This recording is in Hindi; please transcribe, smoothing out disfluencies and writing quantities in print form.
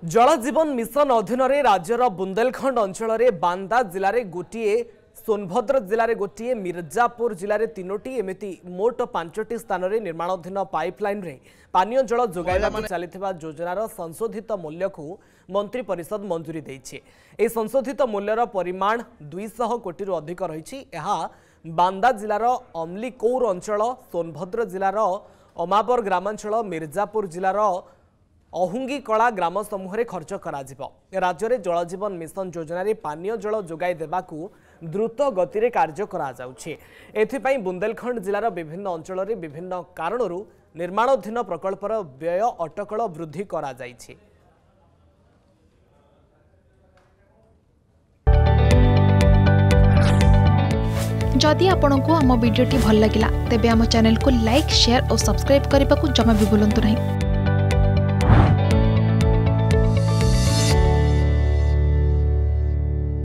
जल जीवन मिशन अधीन राज्यर बुंदेलखंड अंचल बांदा जिले में गोटे सोनभद्र जिले में गोटे मिर्जापुर जिले में तीनोटी एमती मोट 5टी स्थान में निर्माणाधीन पाइपलाइन रे पानीय जल जोगाइबा चलता योजनार संशोधित मूल्य को मंत्री परिषद मंजूरी देइछे। ए संशोधित मूल्यर परिमाण 200 कोटी रु अधिक रही। बांदा जिलार अमलीकौर अंचल, सोनभद्र जिलार अमाबर ग्रामांचल, मिर्जापुर जिलार अहुंगी कला ग्राम समूह में खर्च राज्य में जल जीवन मिशन योजन पानीय जल जोगाई देवाकू द्रुत गति में कार्य करा बुंदेलखंड जिलार विभिन्न अंचल में विभिन्न कारणों निर्माणाधीन प्रकल्पर व्यय अटकल वृद्धि करा जाइछि। जदि आपंक आम भिडी भल लगा तेब आम चैनल को लाइक, शेयर और सब्सक्राइब करने को जमा भी भूलु नहीं।